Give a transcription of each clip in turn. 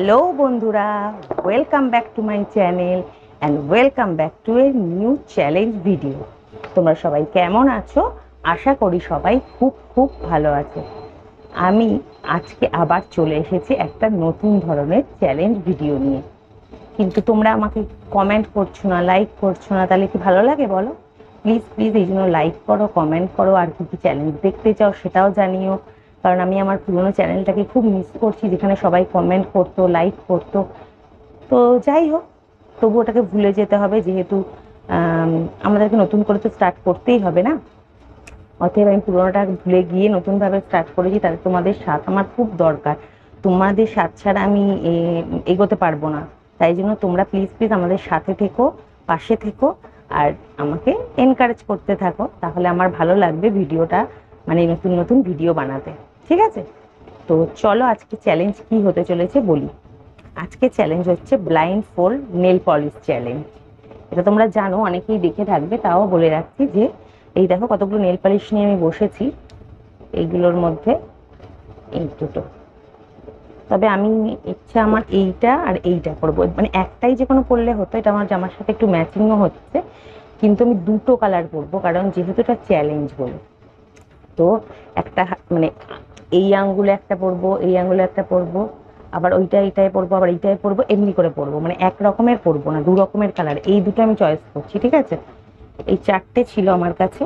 Hello বন্ধুরা, welcome back to my channel and welcome back to a new challenge video. তোমরা সবাই কেমন আছো? আশা করি সবাই খুব খুব ভালো আছো। আমি আজকে আবার চলে এসেছি একটা নতুন ধরনের চ্যালেঞ্জ ভিডিও নিয়ে। কিন্তু তোমরা আমাকে কমেন্ট করছো না, লাইক করছো না, তাহলে কি ভালো লাগে বলো? প্লিজ প্লিজ এই জন্য লাইক করো, কমেন্ট করো, আর কি কি চ্যালেঞ্জ দেখতে চাও সেটাও জানিও। কারণ আমি আমার পুরোনো চ্যানেলটাকে খুব মিস করছি, যেখানে সবাই কমেন্ট করতো, লাইক করতো। তো যাই হোক, তবু ওটাকে ভুলে যেতে হবে, যেহেতু আমাদেরকে নতুন করে তো স্টার্ট করতেই হবে না। অতএব আমি পুরোনোটা ভুলে গিয়ে নতুনভাবে স্টার্ট করেছি, তাদের তোমাদের সাথ আমার খুব দরকার। তোমাদের সাথ ছাড়া আমি এগোতে পারবো না। তাই জন্য তোমরা প্লিজ প্লিজ আমাদের সাথে থেকো, পাশে থেকো, আর আমাকে এনকারেজ করতে থাকো, তাহলে আমার ভালো লাগবে ভিডিওটা, মানে নতুন নতুন ভিডিও বানাতে। ঠিক আছে? তো চলো আজকে চ্যালেঞ্জ কি হতে চলেছে বলি। আজকে চ্যালেঞ্জ হচ্ছে blind fold nail polish challenge. এটা তোমরা জানো, অনেকেই দেখে থাকবে, তাও বলে রাখছি যে এই দেখো কতগুলো নেল পালিশ নিয়ে আমি বসেছি। এইগুলোর মধ্যে এই দুটো, তবে আমি ইচ্ছা আমার এইটা আর এইটা করবো, মানে একটাই যে কোনো পরলে হতো, এটা আমার জামার সাথে একটু ম্যাচিংও হচ্ছে, কিন্তু আমি দুটো কালার করবো, কারণ যেহেতু এটা চ্যালেঞ্জ বলে। তো একটা মানে এই আঙ্গুলে একটা পরবো, এই আঙ্গুলে একটা পরবো, আবার ওইটা এইটাই পরবো, আবার এইটাই পরবো, এমনি করে পরবো, মানে এক রকমের পরবো না, দু রকমের কালার। এই দুটো আমি চয়েস করছি, ঠিক আছে? এই চারটে ছিল আমার কাছে,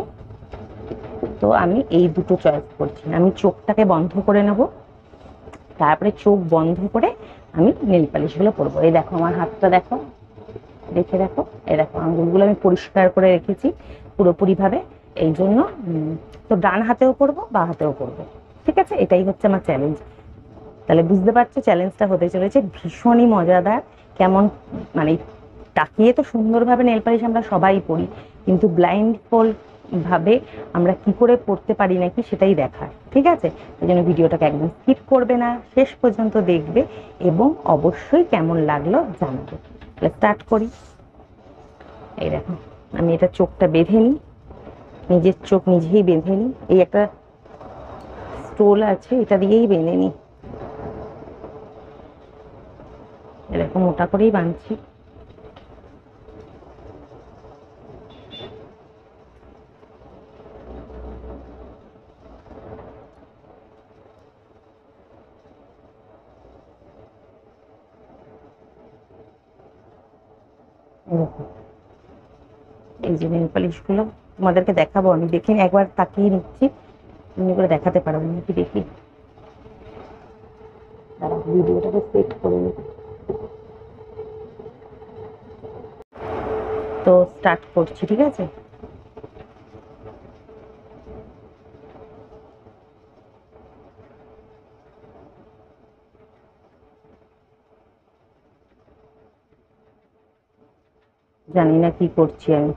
তো আমি এই দুটো চয়েস করছি। আমি চোখটাকে বন্ধ করে নেব, তারপরে চোখ বন্ধ করে আমি নেল পালিশগুলো পরবো। এই দেখো আমার হাতটা দেখো, দেখে দেখো, এই দেখো আঙ্গুলগুলো আমি পরিষ্কার করে রেখেছি পুরোপুরি ভাবে। এই জন্য তো ডান হাতেও পরবো, বা হাতেও পরবো। ঠিক আছে, এটাই হচ্ছে আমার চ্যালেঞ্জ। তাহলে বুঝতে পারছো চ্যালেঞ্জটা হতে চলেছে ভীষণই মজাদার। কেমন মানে তাকিয়ে তো সুন্দরভাবে নেল পালিশ আমরা সবাই পরি, কিন্তু ব্লাইন্ড ফোল্ড ভাবে আমরা কি করে পড়তে পারি নাকি সেটাই দেখার। ঠিক আছে? এই জন্য ভিডিওটাকে একদম স্কিপ করবে না, শেষ পর্যন্ত দেখবে, এবং অবশ্যই কেমন লাগলো জানাবে। তাহলে স্টার্ট করি। এই দেখো, আমি এটা চোখটা বেঁধে নিই, নিজের চোখ নিজেই বেঁধে নিই। এই একটা স্টোল আছে, এটা দিয়েই বেঁধে নিই। এরকম মোটা করেই বাঁধছি। এরকম এই যে নেল পালিশগুলো তোমাদেরকে দেখাবো, আমি দেখিনি, একবার তাকিয়ে নিচ্ছি, এমনি করে দেখাতে পারবো নাকি দেখি। দাঁড়া, ভিডিওটাকে সেট করে নিই। তো স্টার্ট করছি, ঠিক আছে? জানি না কি করছি আমি।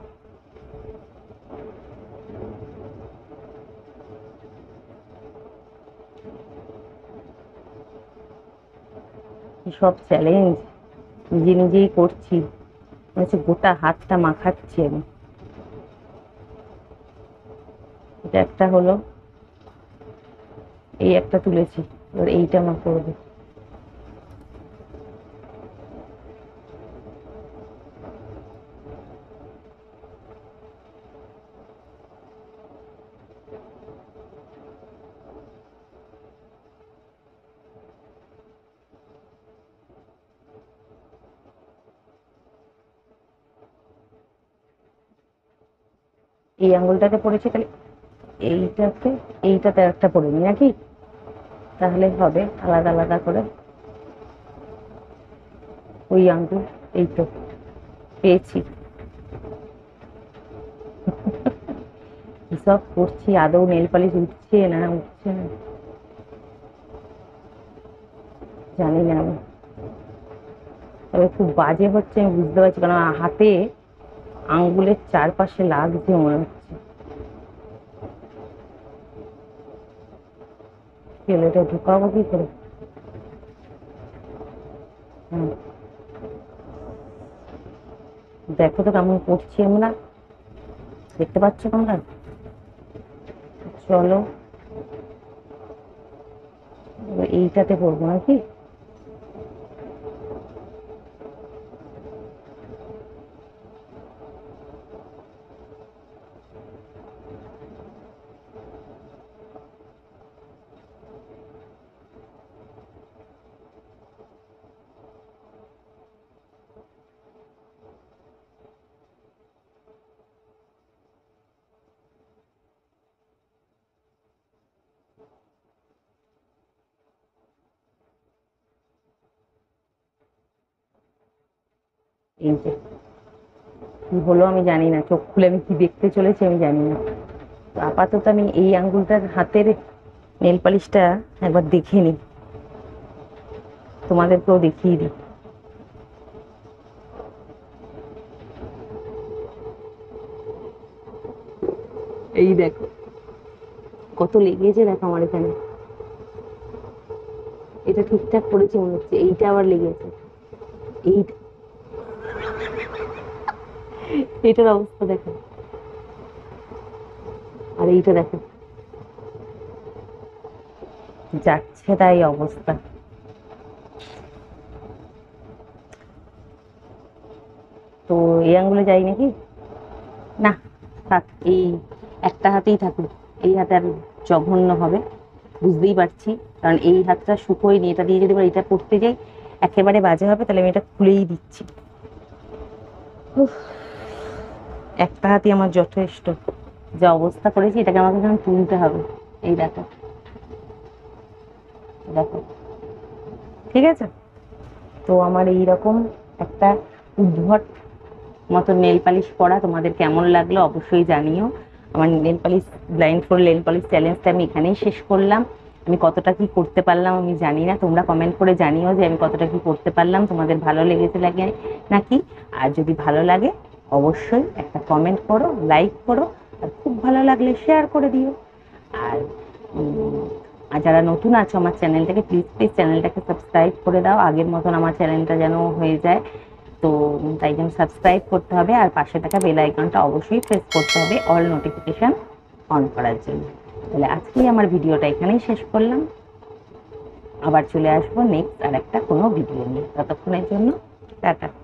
সব চ্যালেঞ্জ নিজে নিজেই করছি, হচ্ছে গোটা হাতটা মাখাচ্ছি আমি। এটা একটা হলো, এই একটা তুলেছি, এবার এইটা আমার করবো। এই আঙ্গুলটাতে পড়েছি, তাহলে এইটাতে, এইটাতে একটা পড়ে নি নাকি, তাহলে হবে আলাদা আলাদা করে। ওই আঙ্গুল, এই তো পেয়েছি। এসব করছি, আদৌ নেল পালিশ উঠছে না উঠছে না জানি না আমি। তবে খুব বাজে হচ্ছে আমি বুঝতে পারছি, কারণ হাতে আঙ্গুলের চারপাশে লাগছে মনে হচ্ছে। এটা ঢুকাবো কি করে? হুম, দেখো তো কেমন করছি আমরা, দেখতে পাচ্ছ তোমরা? চলো এবার এইটাতে পড়বো নাকি। এই যে কি হলো আমি জানি না, চোখ খুলে আমি কি দেখতে চলেছি আমি জানি না। তো আপাতত আমি এই আঙ্গুলটার হাতের নেল পালিশটা একবার দেখে নিই, তোমাদেরকেও দেখিয়ে দিই। এই দেখো কত লেগেছে, দেখো আমার এখানে। এটা ঠিকঠাক করেছে মনে হচ্ছে, এইটা আবার লেগেছে। এইটা, এইটার অবস্থা দেখো, আর এইটা দেখো, যাচ্ছে তাই অবস্থা। তো এই আঙ্গুলে যাই নাকি? না, থাক, এই একটা হাতেই থাকুক। এই হাতে আর জঘন্য হবে, বুঝতেই পারছি, কারণ এই হাতটা শুকোয়নি। এটা দিয়ে যদি এটা পড়তে যাই একেবারে বাজে হবে, তাহলে আমি এটা খুলেই দিচ্ছি। উফ, একটা হাতই আমার যথেষ্ট। যা অবস্থা করেছি, এটাকে আমাকে এখন তুলতে হবে। এই দেখো, দেখো, ঠিক আছে। তো আমার এইরকম একটা উদ্ভট মতো নেল পালিশ পরা তোমাদের কেমন লাগলো অবশ্যই জানিও। আমার nail polish, blind fold nail polish চ্যালেঞ্জটা আমি এখানেই শেষ করলাম। আমি কতটা কি করতে পারলাম আমি জানি না, তোমরা কমেন্ট করে জানিও যে আমি কতটা কি করতে পারলাম, তোমাদের ভালো লেগেছে লাগে নাকি। আর যদি ভালো লাগে অবশ্যই একটা কমেন্ট করো, লাইক করো, আর খুব ভালো লাগলে শেয়ার করে দিও। আর আর যারা নতুন আছো আমার চ্যানেলটাকে, প্লিজ প্লিজ চ্যানেলটাকে সাবস্ক্রাইব করে দাও, আগের মতন আমার চ্যানেলটা যেন হয়ে যায়। তো তাই জন্য সাবস্ক্রাইব করতে হবে, আর পাশে থাকা বেল আইকনটা অবশ্যই প্রেস করতে হবে অল নোটিফিকেশন অন করার জন্য। তাহলে আজকেই আমার ভিডিওটা এখানেই শেষ করলাম, আবার চলে আসবো নেক্সট আর একটা কোনো ভিডিও নিয়ে। ততক্ষণের জন্য টাটা।